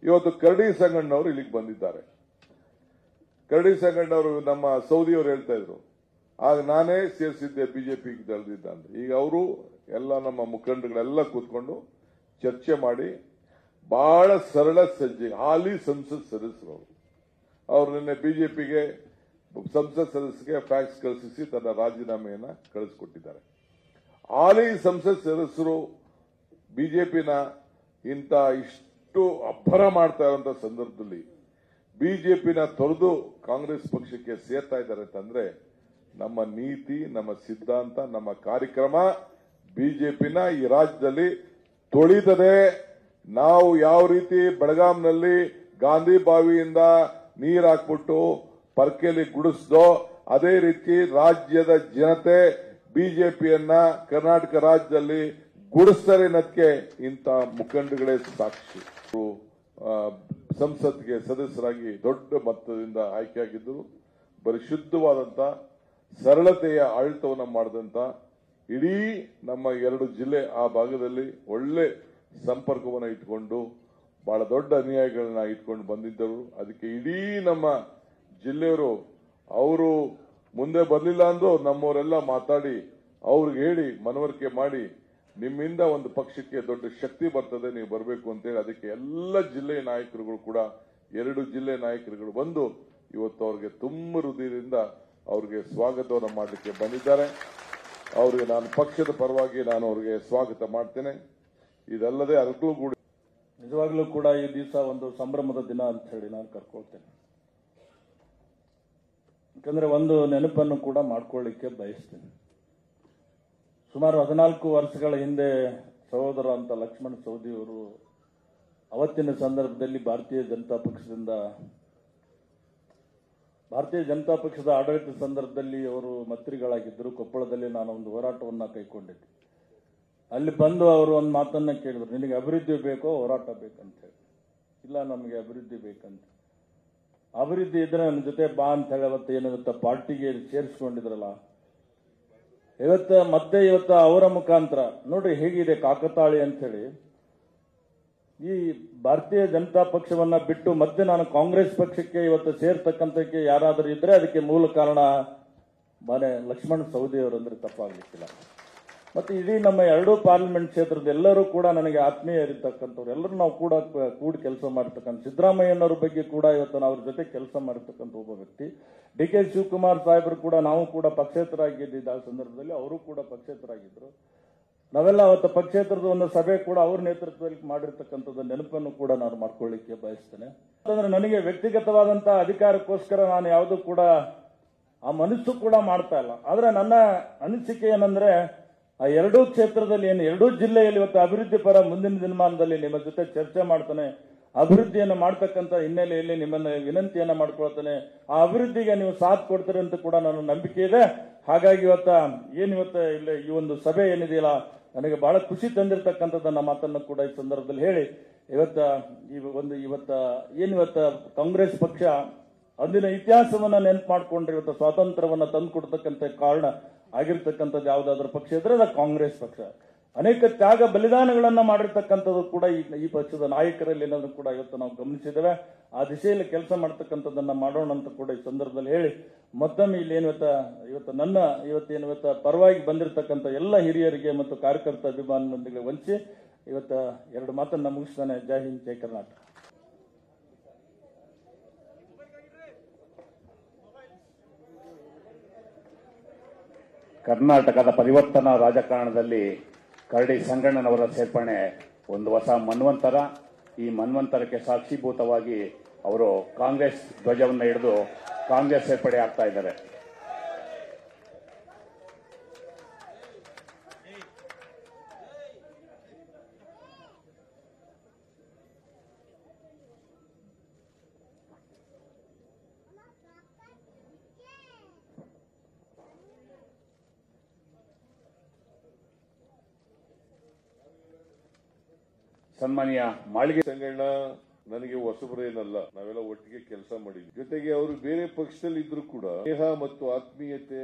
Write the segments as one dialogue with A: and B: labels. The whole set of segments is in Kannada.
A: ಇವತ್ತು ಕರಡಿ ಸಂಗಣ್ಣವರು ಇಲ್ಲಿಗೆ ಬಂದಿದ್ದಾರೆ. ಕರಡಿ ಸಂಗಣ್ಣವರು ನಮ್ಮ ಸೌದಿಯವರು ಹೇಳ್ತಾ ಇದ್ರು, ಆಗ ನಾನೇ ಸೇರಿಸಿದ್ದೆ ಬಿಜೆಪಿಗೆ ದಳದಿದ್ದ ಅಂತ. ಈಗ ಅವರು ಎಲ್ಲ ನಮ್ಮ ಮುಖಂಡಗಳೆಲ್ಲ ಕೂತ್ಕೊಂಡು ಚರ್ಚೆ ಮಾಡಿ ಬಹಳ ಸರಳ ಸಜ್ಜೆ ಹಾಲಿ ಸಂಸತ್ ಸದಸ್ಯರು ಅವರು ನಿನ್ನೆ ಬಿಜೆಪಿಗೆ ಸಂಸತ್ ಸದಸ್ಯರಿಗೆ ಫ್ಯಾಕ್ಸ್ ಕಳಿಸಿ ತನ್ನ ರಾಜೀನಾಮೆಯನ್ನ ಕಳಿಸಿಕೊಟ್ಟಿದ್ದಾರೆ. ಹಾಲಿ ಸಂಸತ್ ಸದಸ್ಯರು ಬಿಜೆಪಿನ ಇಂಥ ಇಷ್ಟು ಅಬ್ಬರ ಮಾಡ್ತಾ ಇರುವಂತಹ ಸಂದರ್ಭದಲ್ಲಿ ಬಿಜೆಪಿನ ತೊರೆದು ಕಾಂಗ್ರೆಸ್ ಪಕ್ಷಕ್ಕೆ ಸೇರ್ತಾ ಇದ್ದಾರೆ ಅಂತಂದ್ರೆ ನಮ್ಮ ನೀತಿ, ನಮ್ಮ ಸಿದ್ಧಾಂತ, ನಮ್ಮ ಕಾರ್ಯಕ್ರಮ ಬಿಜೆಪಿನ ಈ ರಾಜ್ಯದಲ್ಲಿ ತೊಳಿತದೆ. ನಾವು ಯಾವ ರೀತಿ ಬೆಳಗಾಂನಲ್ಲಿ ಗಾಂಧಿ ಬಾವಿಯಿಂದ ನೀರು ಹಾಕ್ಬಿಟ್ಟು ಪರ್ಕೆಲಿ ಗುಡಿಸ್ದೋ ಅದೇ ರೀತಿ ರಾಜ್ಯದ ಜನತೆ ಬಿಜೆಪಿಯನ್ನ ಕರ್ನಾಟಕ ರಾಜ್ಯದಲ್ಲಿ ಗುಡಿಸ್ತಾರೆ ಅನ್ನೋದಕ್ಕೆ ಇಂಥ ಮುಖಂಡಗಳೇ ಸಾಕ್ಷಿ. ಸಂಸತ್ಗೆ ಸದಸ್ಯರಾಗಿ ದೊಡ್ಡ ಮೊತ್ತದಿಂದ ಆಯ್ಕೆಯಾಗಿದ್ದರು. ಪರಿಶುದ್ಧವಾದಂತ ಸರಳತೆಯ ಆಡಳಿತವನ್ನು ಮಾಡಿದಂತ ಇಡೀ ನಮ್ಮ 2 ಜಿಲ್ಲೆ ಆ ಭಾಗದಲ್ಲಿ ಒಳ್ಳೆ ಸಂಪರ್ಕವನ್ನು ಇಟ್ಕೊಂಡು ಬಹಳ ದೊಡ್ಡ ಅನುಯಾಯಿಗಳನ್ನ ಇಟ್ಕೊಂಡು ಬಂದಿದ್ದರು. ಅದಕ್ಕೆ ಇಡೀ ನಮ್ಮ ಜಿಲ್ಲೆಯವರು ಅವರು ಮುಂದೆ ಬರಲಿಲ್ಲ ಅಂದ್ರೂ ನಮ್ಮವರೆಲ್ಲ ಮಾತಾಡಿ ಅವ್ರಿಗೆ ಹೇಳಿ ಮನವರಿಕೆ ಮಾಡಿ ನಿಮ್ಮಿಂದ ಒಂದು ಪಕ್ಷಕ್ಕೆ ದೊಡ್ಡ ಶಕ್ತಿ ಬರ್ತದೆ, ನೀವು ಬರಬೇಕು ಅಂತೇಳಿ ಅದಕ್ಕೆ ಎಲ್ಲ ಜಿಲ್ಲೆಯ ನಾಯಕರುಗಳು ಕೂಡ 2 ಜಿಲ್ಲೆ ನಾಯಕರುಗಳು ಬಂದು ಇವತ್ತು ಅವ್ರಿಗೆ ತುಂಬ ಹೃದಯದಿಂದ ಅವ್ರಿಗೆ ಸ್ವಾಗತವನ್ನು ಮಾಡಲಿಕ್ಕೆ ಬಂದಿದ್ದಾರೆ. ಅವರಿಗೆ ನಾನು ಪಕ್ಷದ ಪರವಾಗಿ ನಾನು ಅವರಿಗೆ ಸ್ವಾಗತ ಮಾಡ್ತೇನೆ. ಇದಲ್ಲದೆ ಅದಕ್ಕೂ ಕೂಡ
B: ನಿಜವಾಗ್ಲೂ ಕೂಡ ಈ ದಿವಸ ಒಂದು ಸಂಭ್ರಮದ ದಿನ ಅಂತ ಹೇಳಿ ನಾನು ಕರ್ಕೊಳ್ತೇನೆ. ಯಾಕಂದ್ರೆ ಒಂದು ನೆನಪನ್ನು ಕೂಡ ಮಾಡ್ಕೊಳ್ಳಿಕ್ಕೆ ಬಯಸ್ತೇನೆ. ಸುಮಾರು 14 ವರ್ಷಗಳ ಹಿಂದೆ ಸಹೋದರ ಅಂತ ಲಕ್ಷ್ಮಣ ಸವದಿಯವರು ಅವತ್ತಿನ ಸಂದರ್ಭದಲ್ಲಿ ಭಾರತೀಯ ಜನತಾ ಪಕ್ಷದ ಆಡಳಿತ ಸಂದರ್ಭದಲ್ಲಿ ಅವರು ಮಂತ್ರಿಗಳಾಗಿದ್ದರು. ಕೊಪ್ಪಳದಲ್ಲಿ ನಾನು ಒಂದು ಹೋರಾಟವನ್ನ ಕೈಗೊಂಡಿದ್ದೆ. ಅಲ್ಲಿ ಬಂದು ಅವರು ಒಂದು ಮಾತನ್ನ ಕೇಳಿದ್ರು, ನಿನಗೆ ಅಭಿವೃದ್ಧಿ ಬೇಕೋ ಹೋರಾಟ ಬೇಕಂತ ಹೇಳಿ. ಇಲ್ಲ, ನಮಗೆ ಅಭಿವೃದ್ಧಿ ಬೇಕಂತ. ಅಭಿವೃದ್ಧಿ ಇದ್ರೆ ನನ್ನ ಜೊತೆ ಬಾ ಅಂತ ಹೇಳಿ ಅವತ್ತು ಏನಿರುತ್ತೆ ಪಾರ್ಟಿಗೆ ಸೇರಿಸ್ಕೊಂಡಿದ್ರಲ್ಲ, ಇವತ್ತು ಅವರ ಮುಖಾಂತರ ನೋಡ್ರಿ ಹೇಗಿದೆ ಕಾಕತಾಳಿ ಅಂತ ಹೇಳಿ. ಈ ಭಾರತೀಯ ಜನತಾ ಪಕ್ಷವನ್ನ ಬಿಟ್ಟು ಮತ್ತೆ ನಾನು ಕಾಂಗ್ರೆಸ್ ಪಕ್ಷಕ್ಕೆ ಇವತ್ತು ಸೇರ್ತಕ್ಕಂಥಕ್ಕೆ ಯಾರಾದರೂ ಇದ್ರೆ ಅದಕ್ಕೆ ಮೂಲ ಕಾರಣ ಮನೆ ಲಕ್ಷ್ಮಣ ಸವದಿಯವರು ಅಂದ್ರೆ ತಪ್ಪಾಗ್ಲಿಕ್ಕಿಲ್ಲ. ಮತ್ತೆ ಇಡೀ ನಮ್ಮ 2 ಪಾರ್ಲಿಮೆಂಟ್ ಕ್ಷೇತ್ರದ ಎಲ್ಲರೂ ಕೂಡ ನನಗೆ ಆತ್ಮೀಯ ಇರತಕ್ಕಂಥವ್ರು, ಎಲ್ಲರೂ ನಾವು ಕೂಡ ಕೂಡಿ ಕೆಲಸ ಮಾಡಿರ್ತಕ್ಕಂಥ ಸಿದ್ದರಾಮಯ್ಯನವ್ರ ಬಗ್ಗೆ ಕೂಡ ಇವತ್ತು ನಾವು ಅವ್ರ ಜೊತೆ ಕೆಲಸ ಮಾಡಿರ್ತಕ್ಕಂಥ ಒಬ್ಬ ವ್ಯಕ್ತಿ. ಡಿ ಕೆ ಶಿವಕುಮಾರ್ ಸಾಹೇಬರು ಕೂಡ ನಾವು ಕೂಡ ಪಕ್ಷೇತರಾಗಿದ್ದ ಆ ಸಂದರ್ಭದಲ್ಲಿ ಅವರು ಕೂಡ ಪಕ್ಷೇತರಾಗಿದ್ರು. ನಾವೆಲ್ಲ ಅವತ್ತು ಪಕ್ಷೇತರದ ಒಂದು ಸಭೆ ಕೂಡ ಅವ್ರ ನೇತೃತ್ವದಲ್ಲಿ ಮಾಡಿರ್ತಕ್ಕಂಥದ್ದು ನೆನಪನ್ನು ಕೂಡ ನಾನು ಮಾಡ್ಕೊಳ್ಳಿಕ್ಕೆ ಬಯಸ್ತೇನೆ. ಯಾಕಂದ್ರೆ ನನಗೆ ವ್ಯಕ್ತಿಗತವಾದಂತಹ ಅಧಿಕಾರಕ್ಕೋಸ್ಕರ ನಾನು ಯಾವುದೂ ಕೂಡ ಆ ಮನಸ್ಸು ಕೂಡ ಮಾಡ್ತಾ ಇಲ್ಲ. ಆದ್ರೆ ನನ್ನ ಅನಿಸಿಕೆ ಏನಂದ್ರೆ ಆ 2 ಕ್ಷೇತ್ರದಲ್ಲಿ ಏನು 2 ಜಿಲ್ಲೆಯಲ್ಲಿ ಇವತ್ತು ಅಭಿವೃದ್ಧಿ ಪರ ಮುಂದಿನ ದಿನಮಾನದಲ್ಲಿ ನಿಮ್ಮ ಜೊತೆ ಚರ್ಚೆ ಮಾಡ್ತಾನೆ, ಅಭಿವೃದ್ಧಿಯನ್ನು ಮಾಡ್ತಕ್ಕಂಥ ಹಿನ್ನೆಲೆಯಲ್ಲಿ ನಿಮ್ಮನ್ನ ವಿನಂತಿಯನ್ನ ಮಾಡ್ಕೊಳ್ತಾನೆ. ಆ ಅಭಿವೃದ್ಧಿಗೆ ನೀವು ಸಾಥ್ ಕೊಡ್ತೀರಿ ಅಂತ ಕೂಡ ನನ್ನ ನಂಬಿಕೆ ಇದೆ. ಹಾಗಾಗಿ ಇವತ್ತು ಇಲ್ಲಿ ಈ ಒಂದು ಸಭೆ ಏನಿದೆಯಲ್ಲ ನನಗೆ ಬಹಳ ಖುಷಿ ತಂದಿರತಕ್ಕಂಥದ್ದನ್ನ ಮಾತನ್ನು ಕೂಡ ಈ ಸಂದರ್ಭದಲ್ಲಿ ಹೇಳಿ ಇವತ್ತ ಕಾಂಗ್ರೆಸ್ ಪಕ್ಷ ಅಂದಿನ ಇತಿಹಾಸವನ್ನ ನೆನಪು ಮಾಡ್ಕೊಂಡ್ರೆ ಇವತ್ತು ಸ್ವಾತಂತ್ರ್ಯವನ್ನ ತಂದು ಕೊಡ್ತಕ್ಕಂಥ ಕಾರಣ ಆಗಿರ್ತಕ್ಕಂಥದ್ದು ಯಾವುದಾದ್ರೂ ಪಕ್ಷ ಇದ್ರೆ ಅದು ಕಾಂಗ್ರೆಸ್ ಪಕ್ಷ. ಅನೇಕ ತ್ಯಾಗ ಬಲಿದಾನಗಳನ್ನ ಮಾಡಿರ್ತಕ್ಕಂಥದ್ದು ಕೂಡ ಈ ಪಕ್ಷದ ನಾಯಕರಲ್ಲಿ ಏನಾದ್ರು ಕೂಡ ಇವತ್ತು ನಾವು ಗಮನಿಸಿದ್ದೇವೆ. ಆ ದಿಶೆಯಲ್ಲಿ ಕೆಲಸ ಮಾಡ್ತಕ್ಕಂಥದ್ದನ್ನ ಮಾಡೋಣ ಅಂತ ಕೂಡ ಈ ಸಂದರ್ಭದಲ್ಲಿ ಹೇಳಿ ಮತ್ತೊಮ್ಮೆ ಇಲ್ಲಿ ಇವತ್ತು ಪರವಾಗಿ ಬಂದಿರತಕ್ಕಂಥ ಎಲ್ಲ ಹಿರಿಯರಿಗೆ ಮತ್ತು ಕಾರ್ಯಕರ್ತ ಅಭಿಮಾನಿಗಳಿಗೆ ವಂಚಿ 2 ಮಾತನ್ನ ಮುಗಿಸ್ತಾನೆ. ಜೈ ಹಿಂದ್, ಜೈ ಕರ್ನಾಟಕ.
C: ಕರ್ನಾಟಕದ ಪರಿವರ್ತನಾ ರಾಜಕಾರಣದಲ್ಲಿ ಕರಡಿ ಸಂಗಣ್ಣನವರ ಸೇರ್ಪಡೆ ಒಂದು ಹೊಸ ಮನ್ವಂತರ. ಈ ಮನ್ವಂತರಕ್ಕೆ ಸಾಕ್ಷೀಭೂತವಾಗಿ ಅವರು ಕಾಂಗ್ರೆಸ್ ಧ್ವಜವನ್ನು ಹಿಡಿದು ಕಾಂಗ್ರೆಸ್ ಸೇರ್ಪಡೆ ಆಗ್ತಾ ಇದ್ದಾರೆ. ಸನ್ಮಾನ್ಯ ಮಾಳಿಗೆ
A: ಸಂಗಣ್ಣ ನನಗೆ ಹೊಸಬರೇನಲ್ಲ, ನಾವೆಲ್ಲ ಒಟ್ಟಿಗೆ ಕೆಲಸ ಮಾಡಿದ್ವಿ. ಜೊತೆಗೆ ಅವರು ಬೇರೆ ಪಕ್ಷದಲ್ಲಿ ಇದ್ರು ಕೂಡ ಸ್ನೇಹ ಮತ್ತು ಆತ್ಮೀಯತೆ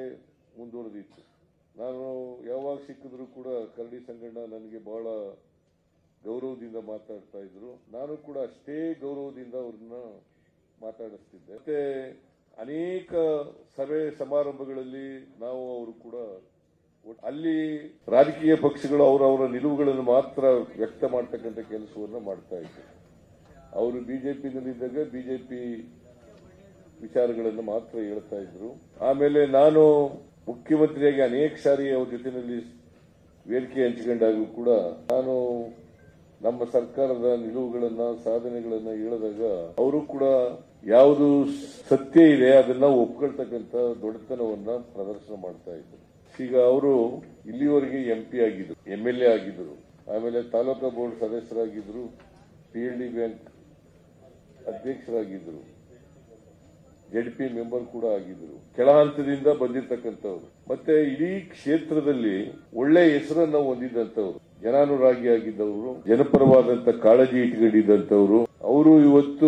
A: ಮುಂದುವರೆದಿತ್ತು. ನಾನು ಯಾವಾಗ ಸಿಕ್ಕಿದ್ರು ಕೂಡ ಕರಡಿ ಸಂಗಣ್ಣ ನನಗೆ ಬಹಳ ಗೌರವದಿಂದ ಮಾತಾಡ್ತಾ ಇದ್ರು. ನಾನು ಕೂಡ ಅಷ್ಟೇ ಗೌರವದಿಂದ ಅವ್ರನ್ನ ಮಾತಾಡಿಸ್ತಿದ್ದೆ. ಮತ್ತೆ ಅನೇಕ ಸಭೆ ಸಮಾರಂಭಗಳಲ್ಲಿ ನಾವು ಅವರು ಕೂಡ ಅಲ್ಲಿ ರಾಜಕೀಯ ಪಕ್ಷಗಳು ಅವರವರ ನಿಲುವುಗಳನ್ನು ಮಾತ್ರ ವ್ಯಕ್ತ ಮಾಡತಕ್ಕಂಥ ಕೆಲಸವನ್ನ ಮಾಡ್ತಾ ಇದ್ರು. ಅವರು ಬಿಜೆಪಿನಲ್ಲಿದ್ದಾಗ ಬಿಜೆಪಿ ವಿಚಾರಗಳನ್ನು ಮಾತ್ರ ಹೇಳ್ತಾ ಇದ್ರು. ಆಮೇಲೆ ನಾನು ಮುಖ್ಯಮಂತ್ರಿಯಾಗಿ ಅನೇಕ ಸಾರಿ ಅವ್ರ ಜೊತೆಯಲ್ಲಿ ವೇದಿಕೆ ಹಂಚಿಕೊಂಡಾಗೂ ಕೂಡ ನಾನು ನಮ್ಮ ಸರ್ಕಾರದ ನಿಲುವುಗಳನ್ನ ಸಾಧನೆಗಳನ್ನ ಹೇಳಿದಾಗ ಅವರು ಕೂಡ ಯಾವುದು ಸತ್ಯ ಇದೆ ಅದನ್ನ ಒಪ್ಕೊಳ್ತಕ್ಕಂಥ ದೊಡ್ಡತನವನ್ನ ಪ್ರದರ್ಶನ ಮಾಡ್ತಾ ಇದ್ರು. ಈಗ ಅವರು ಇಲ್ಲಿವರೆಗೆ ಎಂಪಿ ಆಗಿದ್ರು, ಎಂಎಲ್ಎ ಆಗಿದ್ರು, ಆಮೇಲೆ ತಾಲೂಕಾ ಬೋರ್ಡ್ ಸದಸ್ಯರಾಗಿದ್ರು, PLD ಬ್ಯಾಂಕ್ ಅಧ್ಯಕ್ಷರಾಗಿದ್ರು, ZP ಮೆಂಬರ್ ಕೂಡ ಆಗಿದ್ರು. ಕೆಳ ಹಂತದಿಂದ ಬಂದಿರತಕ್ಕಂಥವ್ರು, ಮತ್ತೆ ಇಡೀ ಕ್ಷೇತ್ರದಲ್ಲಿ ಒಳ್ಳೆ ಹೆಸರನ್ನ ಹೊಂದಿದಂತವ್ರು, ಜನಾನುರಾಗಿ ಆಗಿದ್ದವರು, ಜನಪರವಾದಂತ ಕಾಳಜಿ ಇಟ್ಕೊಂಡಿದ್ದಂತವ್ರು. ಅವರು ಇವತ್ತು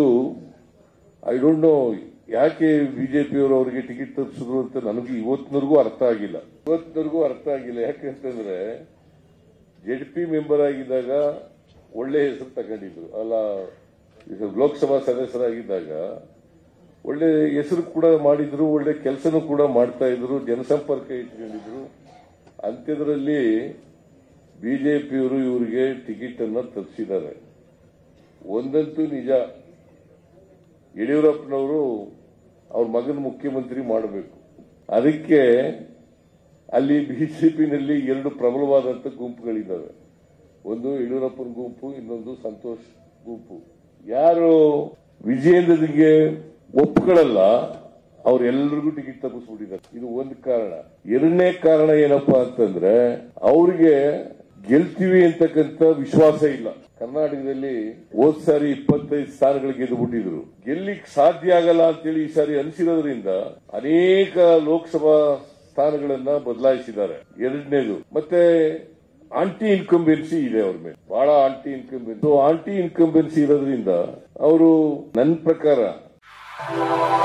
A: ಐ ಡೋಂಟ್ ನೋ ಯಾಕೆ ಬಿಜೆಪಿಯವರು ಅವರಿಗೆ ಟಿಕೆಟ್ ತಪ್ಪಿಸಿದ್ರು ಅಂತ ನನಗೆ ಇವತ್ತಿನವರೆಗೂ ಅರ್ಥ ಆಗಿಲ್ಲ. ಯಾಕಂತಂದ್ರೆ ZP ಮೆಂಬರ್ ಆಗಿದ್ದಾಗ ಒಳ್ಳೆ ಹೆಸರು ತಗೊಂಡಿದ್ರು, ಅಲ್ಲ ಲೋಕಸಭಾ ಸದಸ್ಯರಾಗಿದ್ದಾಗ ಒಳ್ಳೆ ಹೆಸರು ಕೂಡ ಮಾಡಿದ್ರು, ಒಳ್ಳೆ ಕೆಲಸನೂ ಕೂಡ ಮಾಡ್ತಾ ಇದ್ರು, ಜನಸಂಪರ್ಕ ಇಟ್ಕೊಂಡಿದ್ರು. ಅಂತ್ಯದಲ್ಲಿ ಬಿಜೆಪಿಯವರು ಇವರಿಗೆ ಟಿಕೆಟ್ ಅನ್ನ ತಪ್ಪಿಸಿದ್ದಾರೆ. ಒಂದಂತೂ ನಿಜ, ಯಡಿಯೂರಪ್ಪನವರು ಅವ್ರ ಮಗನ ಮುಖ್ಯಮಂತ್ರಿ ಮಾಡಬೇಕು. ಅದಕ್ಕೆ ಅಲ್ಲಿ ಬಿಜೆಪಿನಲ್ಲಿ ಎರಡು ಪ್ರಬಲವಾದಂತ ಗುಂಪುಗಳಿದ್ದಾವೆ. ಒಂದು ಯಡಿಯೂರಪ್ಪನ ಗುಂಪು, ಇನ್ನೊಂದು ಸಂತೋಷ್ ಗುಂಪು. ಯಾರು ವಿಜಯೇಂದ್ರನಿಗೆ ಒಪ್ಕೊಳ್ಳಲ್ಲ ಅವ್ರೆಲ್ಲರಿಗೂ ಟಿಕೆಟ್ ತಪ್ಪಿಸ್ಬಿಟ್ಟಿದ್ದಾರೆ. ಇದು ಒಂದು ಕಾರಣ. ಎರಡನೇ ಕಾರಣ ಏನಪ್ಪಾ ಅಂತಂದ್ರೆ ಅವ್ರಿಗೆ ಗೆಲ್ತೀವಿ ಅಂತಕ್ಕಂಥ ವಿಶ್ವಾಸ ಇಲ್ಲ. ಕರ್ನಾಟಕದಲ್ಲಿ ಹೋದ್ ಸಾರಿ 25 ಸ್ಥಾನಗಳು ಗೆದ್ದುಬಿಟ್ಟಿದ್ರು, ಗೆಲ್ಲಿಕ್ ಸಾಧ್ಯ ಆಗಲ್ಲ ಅಂತೇಳಿ ಈ ಸಾರಿ ಅನಿಸಿರೋದ್ರಿಂದ ಅನೇಕ ಲೋಕಸಭಾ ಸ್ಥಾನಗಳನ್ನ ಬದಲಾಯಿಸಿದ್ದಾರೆ. ಎರಡನೇದು, ಮತ್ತೆ ಆಂಟಿ ಇನ್ಕಂಬೆನ್ಸಿ ಇದೆ ಅವ್ರ ಮೇಲೆ, ಬಹಳ ಆಂಟಿ ಇನ್ಕಂಬೆನ್ಸಿ ಇರೋದ್ರಿಂದ ಅವರು ನನ್ನ ಪ್ರಕಾರ